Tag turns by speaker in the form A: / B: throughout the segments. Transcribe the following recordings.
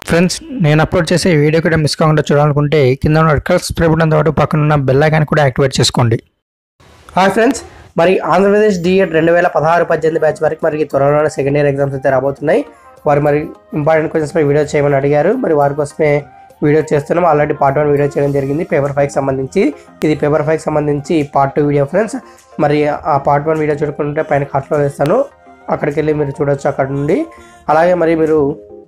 A: Friends, నేను upload చేసే video కూడా మిస్ కాకుండా చూడాలనుకుంటే కింద ఉన్న రెడ్ కలర్ సబ్స్క్రైబ్ బటన్ తో పాటు పక్కన ఉన్న బెల్ ఐకాన్ కూడా యాక్టివేట్ చేసుకోండి.
B: హాయ్ ఫ్రెండ్స్, మరి ఆంధ్రప్రదేశ్ డిఎడ్ 2016-18 బ్యాచ్ వరకు మరి త్వరలోనే సెకండ్ ఇయర్ ఎగ్జామ్స్ అయితే రాబోతున్నాయి. వారు మరి ఇంపార్టెంట్ క్వశ్చన్స్ పై వీడియో చేయమని అడిగారు. మరి వారి కోసమే వీడియో చేస్తున్నాం. ఆల్రెడీ పార్ట్ 1 వీడియో చేయడం జరిగింది పేపర్ 5కి సంబంధించి. ఇది పేపర్ 5కి సంబంధించి పార్ట్ 2 వీడియో ఫ్రెండ్స్. మరి ఆ పార్ట్ 1 వీడియో చూడకుంటే పైన కార్ట్లో వేస్తాను, అక్కడికి వెళ్ళి మీరు చూడొచ్చు అక్కడ నుండి. అలాగే మరి మీరు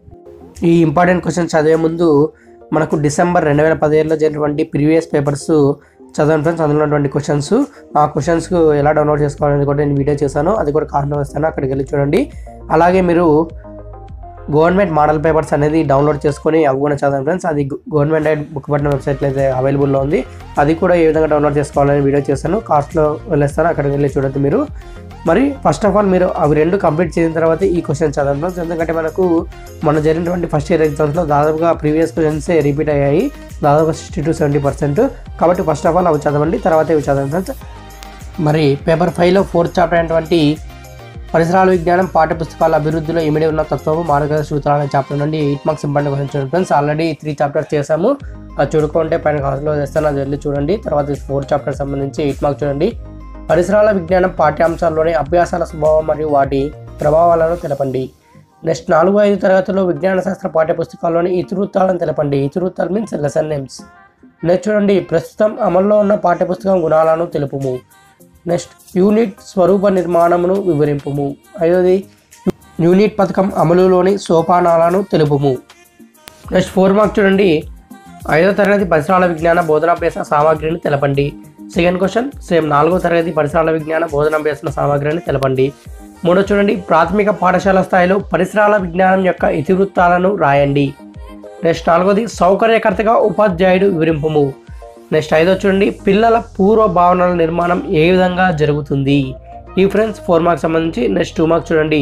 B: ఈ ఇంపార్టెంట్ క్వశ్చన్స్ చదివే ముందు మనకు డిసెంబర్ 2017లో జరిగినటువంటి ప్రీవియస్ పేపర్స్ చదవండి ఫ్రెండ్స్. అందులో ఉన్నటువంటి క్వశ్చన్స్, ఆ క్వశ్చన్స్కు ఎలా డౌన్లోడ్ చేసుకోవాలని కూడా నేను వీడియో చేశాను, అది కూడా కార్డులో వేస్తాను, అక్కడికి వెళ్ళి చూడండి. అలాగే మీరు గవర్నమెంట్ మోడల్ పేపర్స్ అనేది డౌన్లోడ్ చేసుకొని అవి కూడా చదవండి ఫ్రెండ్స్. అది గవర్నమెంట్ బుక్ పట్టిన వెబ్సైట్లో అయితే అవైలబుల్లో ఉంది. అది కూడా ఏ విధంగా డౌన్లోడ్ చేసుకోవాలని వీడియో చేశాను, కాస్ట్లో వెళ్ళేస్తాను, అక్కడికి వెళ్ళి చూడొద్దు మీరు. మరి ఫస్ట్ ఆఫ్ ఆల్ మీరు అవి రెండు కంప్లీట్ చేసిన తర్వాత ఈ క్వశ్చన్ చదవండి ఫ్రెండ్స్. ఎందుకంటే మనకు మొన్న జరిగినటువంటి ఫస్ట్ ఇయర్ ఎగ్జామ్స్లో దాదాపుగా ప్రీవియస్ క్వశ్చన్సే రిపీట్ అయ్యాయి, దాదాపుగా 60-70%. కాబట్టి ఫస్ట్ ఆఫ్ ఆల్ అవి చదవండి, తర్వాత ఇవి చదవండి ఫ్రెండ్స్. మరి పేపర్ 5లో 4th చాప్టర్ అయినటువంటి పరిసరాల విజ్ఞానం పాఠ్యపుస్తకాల అభివృద్ధిలో ఇమిడి ఉన్న తత్వము మార్గదర్శక సూత్రాలు అనే చాప్టర్ నుండి 8 మార్క్స్ ఇంపార్టెంట్ క్వశ్చన్ చూడండి ఫ్రెండ్స్. ఆల్రెడీ 3 చాప్టర్స్ చేసాము, అది చూడుకుంటే పైన క్లాస్లో చేస్తాను, అది వెళ్ళి చూడండి. తర్వాత 4th చాప్టర్ సంబంధించి 8 మార్క్స్ చూడండి. పరిసరాల విజ్ఞానం పాఠ్యాంశాల్లోని అభ్యాసాల స్వభావం మరియు వాటి ప్రభావాలను తెలపండి. నెక్స్ట్ 4-5 తరగతిలో విజ్ఞాన శాస్త్ర పాఠ్యపుస్తకాల్లోని ఇతివృత్తాలను తెలపండి. ఇతివృత్తాలు మీన్స్ లెసన్ నేమ్స్. నెక్స్ట్ చూడండి, ప్రస్తుతం అమల్లో ఉన్న పాఠ్యపుస్తకం గుణాలను తెలుపుము. నెక్స్ట్ యూనిట్ స్వరూప నిర్మాణమును వివరింపుము. 5వది యూనిట్ పథకం అమలులోని సోపానాలను తెలుపుము. నెక్స్ట్ 4 మార్క్స్ చూడండి, 5వ తరగతి పరిసరాల విజ్ఞాన బోధనాభ్యాస సామాగ్రిని తెలపండి. సెకండ్ క్వశ్చన్ సేమ్ 4వ తరగతి పరిసరాల విజ్ఞాన బోధనాభ్యాస సామాగ్రిని తెలపండి. 3వ చూడండి, ప్రాథమిక పాఠశాల స్థాయిలో పరిసరాల విజ్ఞానం యొక్క ఇతివృత్తాలను రాయండి. నెక్స్ట్ 4వది సౌకర్యకర్తగా ఉపాధ్యాయుడు వివరింపుము. నెక్స్ట్ 5వ చూడండి, పిల్లల పూర్వ భావనల నిర్మాణం ఏ విధంగా జరుగుతుంది. ఈ ఫ్రెండ్స్ 4 మార్క్స్ సంబంధించి. నెక్స్ట్ 2 మార్క్స్ చూడండి,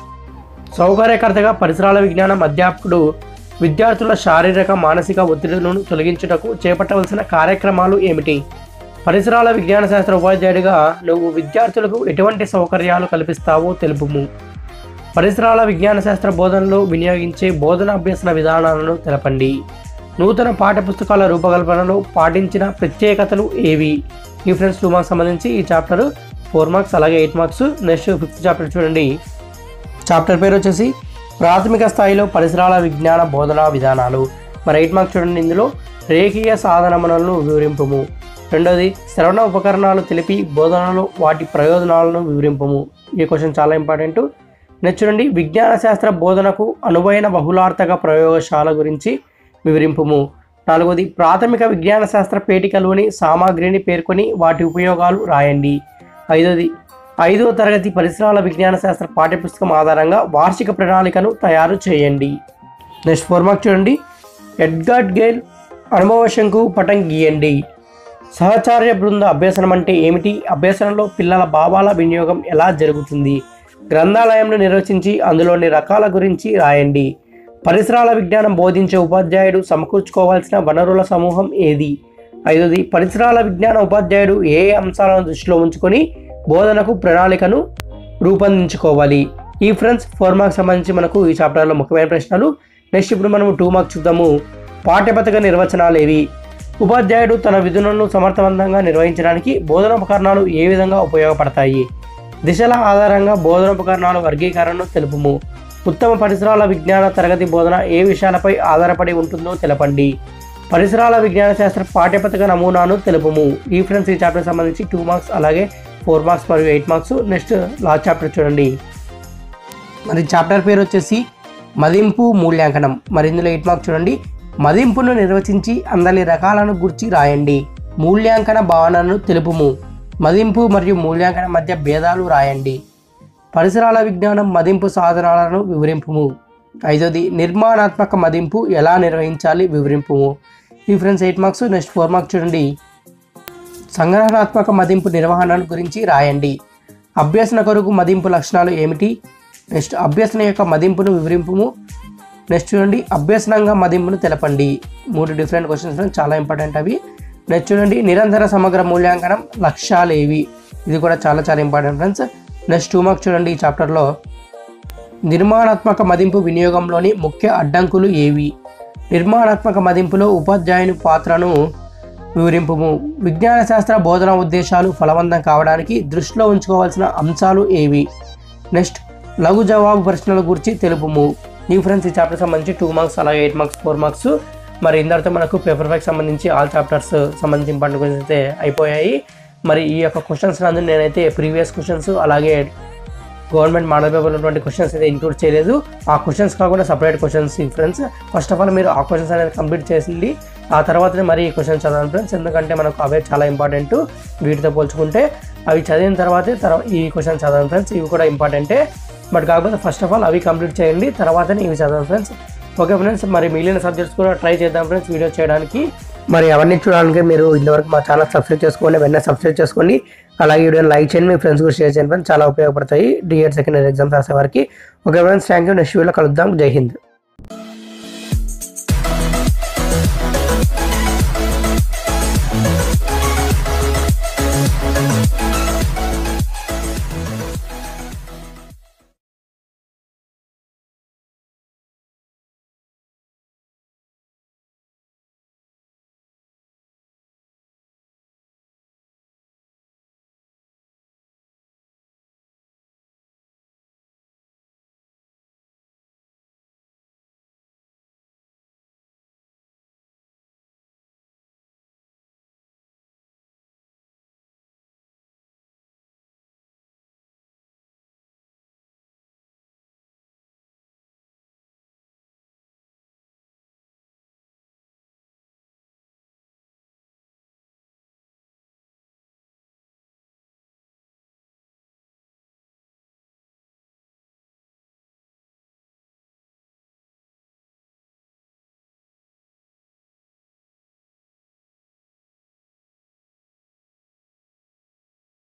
B: సౌకర్యకర్తగా పరిసరాల విజ్ఞానం అధ్యాపకుడు విద్యార్థుల శారీరక మానసిక ఒత్తిడులను తొలగించుటకు చేపట్టవలసిన కార్యక్రమాలు ఏమిటి. పరిసరాల విజ్ఞాన శాస్త్ర ఉపాధ్యాయుడిగా నువ్వు విద్యార్థులకు ఎటువంటి సౌకర్యాలు కల్పిస్తావో తెలుపుము. పరిసరాల విజ్ఞాన శాస్త్ర బోధనలో వినియోగించే బోధన అభ్యసన విధానాలను తెలపండి. నూతన పాఠ్యపుస్తకాల రూపకల్పనలో పాటించిన ప్రత్యేకతలు ఏవి. ఈ ఫ్రెండ్స్ 2 మార్క్స్ సంబంధించి ఈ చాప్టర్ 4 మార్క్స్, అలాగే 8 మార్క్స్. నెక్స్ట్ 5th చాప్టర్ చూడండి, చాప్టర్ పేరు వచ్చేసి ప్రాథమిక స్థాయిలో పరిసరాల విజ్ఞాన బోధనా విధానాలు. మరి 8 మార్క్స్ చూడండి, ఇందులో రేఖీయ సాధనములను వివరింపుము. 2వది శ్రవణ ఉపకరణాలు తెలిపి బోధనలో వాటి ప్రయోజనాలను వివరింపుము. ఈ క్వశ్చన్ చాలా ఇంపార్టెంట్. నెక్స్ట్ చూడండి, విజ్ఞాన శాస్త్ర బోధనకు అనువైన బహుళార్థక ప్రయోగశాల గురించి వివరింపుము. 4వది ప్రాథమిక విజ్ఞాన శాస్త్ర పేటికలోని సామాగ్రిని పేర్కొని వాటి ఉపయోగాలు రాయండి. 5వది 5వ తరగతి పరిసరాల విజ్ఞాన శాస్త్ర పాఠ్యపుస్తకం ఆధారంగా వార్షిక ప్రణాళికను తయారు చేయండి. నెక్స్ట్ 4 మార్క్స్ చూడండి, ఎడ్గార్డ్ గేల్ అనుభవ శంకు పటం గీయండి. సహచార్య బృంద అభ్యసనం అంటే ఏమిటి. అభ్యసనంలో పిల్లల భావాల వినియోగం ఎలా జరుగుతుంది. గ్రంథాలయంను నిర్వచించి అందులోని రకాల గురించి రాయండి. పరిసరాల విజ్ఞానం బోధించే ఉపాధ్యాయుడు సమకూర్చుకోవాల్సిన వనరుల సమూహం ఏది. 5వది పరిసరాల విజ్ఞాన ఉపాధ్యాయుడు ఏ అంశాలను దృష్టిలో ఉంచుకొని బోధనకు ప్రణాళికను రూపొందించుకోవాలి. ఈ ఫ్రెండ్స్ 4 మార్క్స్ సంబంధించి మనకు ఈ చాప్టర్లో ముఖ్యమైన ప్రశ్నలు. నెక్స్ట్ ఇప్పుడు మనము 2 మార్క్స్ చూద్దాము. పాఠ్యపథక నిర్వచనాలు ఏవి. ఉపాధ్యాయుడు తన విధులను సమర్థవంతంగా నిర్వహించడానికి బోధనోపకరణాలు ఏ విధంగా ఉపయోగపడతాయి. దిశల ఆధారంగా బోధనోపకరణాల వర్గీకరణను తెలుపుము. ఉత్తమ పరిసరాల విజ్ఞాన తరగతి బోధన ఏ విషయాలపై ఆధారపడి ఉంటుందో తెలపండి. పరిసరాల విజ్ఞాన శాస్త్ర పాఠ్యపథక నమూనాను తెలుపుము. ఈ ఫ్రెండ్స్ ఈ చాప్టర్ సంబంధించి 2 మార్క్స్, అలాగే 4 మార్క్స్ మరియు 8 మార్క్స్. నెక్స్ట్ లాస్ట్ చాప్టర్ చూడండి, మరి చాప్టర్ పేరు వచ్చేసి మదింపు మూల్యాంకనం. మరి ఇందులో 8 మార్క్స్ చూడండి, మదింపును నిర్వచించి అందరి రకాలను గుర్చి రాయండి. మూల్యాంకన భావనను తెలుపుము. మదింపు మరియు మూల్యాంకనం మధ్య భేదాలు రాయండి. పరిసరాల విజ్ఞానం మదింపు సాధనాలను వివరింపుము. 5వది నిర్మాణాత్మక మదింపు ఎలా నిర్వహించాలి వివరింపుము. ఈ ఫ్రెండ్స్ 8 మార్క్స్. నెక్స్ట్ 4 మార్క్స్ చూడండి, సంగ్రహణాత్మక మదింపు నిర్వహణ గురించి రాయండి. అభ్యసన కొరకు మదింపు లక్షణాలు ఏమిటి. నెక్స్ట్ అభ్యసన యొక్క మదింపును వివరింపుము. నెక్స్ట్ చూడండి, అభ్యసనంగా మదింపును తెలపండి. 3 డిఫరెంట్ క్వశ్చన్స్ చాలా ఇంపార్టెంట్ అవి. నెక్స్ట్ చూడండి, నిరంతర సమగ్ర మూల్యాంకనం లక్ష్యాలు ఏవి. ఇది కూడా చాలా ఇంపార్టెంట్ ఫ్రెండ్స్. నెక్స్ట్ 2 మార్క్స్ చూడండి, ఈ చాప్టర్లో నిర్మాణాత్మక మదింపు వినియోగంలోని ముఖ్య అడ్డంకులు ఏవి? నిర్మాణాత్మక మదింపులో ఉపాధ్యాయుని పాత్రను వివరింపుము. విజ్ఞాన శాస్త్ర బోధనా ఉద్దేశాలు ఫలవంతం కావడానికి దృష్టిలో ఉంచుకోవాల్సిన అంశాలు ఏవి? నెక్స్ట్ లఘు జవాబు ప్రశ్నల గురించి తెలుపుము. ఈ ఫ్రెండ్స్ ఈ చాప్టర్ సంబంధించి 2 మార్క్స్ అలాగే 8 మార్క్స్ 4 మార్క్స్. మరి ఇందరితో మనకు పేపర్ 5 సంబంధించి ఆల్ చాప్టర్స్ సంబంధించి ఇంపార్టెంట్ క్వశ్చన్స్ అయితే అయిపోయాయి. మరి ఈ యొక్క క్వశ్చన్స్ నందు నేనైతే ప్రీవియస్ క్వశ్చన్స్ అలాగే గవర్నమెంట్ మోడల్ పేపర్ ఉన్నటువంటి క్వశ్చన్స్ అయితే ఇంక్లూడ్ చేయలేదు. ఆ క్వశ్చన్స్ కాకుండా separate questions friends. First of all మీరు ఆ క్వశ్చన్స్ అనేది కంప్లీట్ చేసింది, ఆ తర్వాతనే మరి ఈ క్వశ్చన్స్ చదవండి ఫ్రెండ్స్. ఎందుకంటే మనకు అవే చాలా ఇంపార్టెంట్ వీటితో పోల్చుకుంటే. అవి చదివిన తర్వాతే ఈ క్వశ్చన్స్ చదవండి ఫ్రెండ్స్. ఇవి కూడా ఇంపార్టెంటే, బట్ కాకపోతే ఫస్ట్ ఆఫ్ ఆల్ అవి కంప్లీట్ చేయండి, తర్వాతనే ఇవి చదవండి ఫ్రెండ్స్. ఓకే ఫ్రెండ్స్, మరి మిగిలిన సబ్జెక్ట్స్ కూడా ట్రై చేద్దాం ఫ్రెండ్స్ వీడియో చేయడానికి. మరి అవన్నీ చూడడానికి మీరు ఇంతవరకు మా ఛానల్ సబ్స్క్రైబ్ చేసుకోండి, వెంటనే సబ్స్క్రైబ్ చేసుకోండి. అలాగే వీడియోని లైక్ చేయండి, మీ ఫ్రెండ్స్ కూడా షేర్ చేయండి ఫ్రెండ్స్. చాలా ఉపయోగపడతాయి డిఎడ్ సెకండ్ ఇయర్ ఎగ్జామ్స్ రాసే వారికి. Okay friends, thank you. Next వీడియోలో కలుద్దాం. జై హింద్.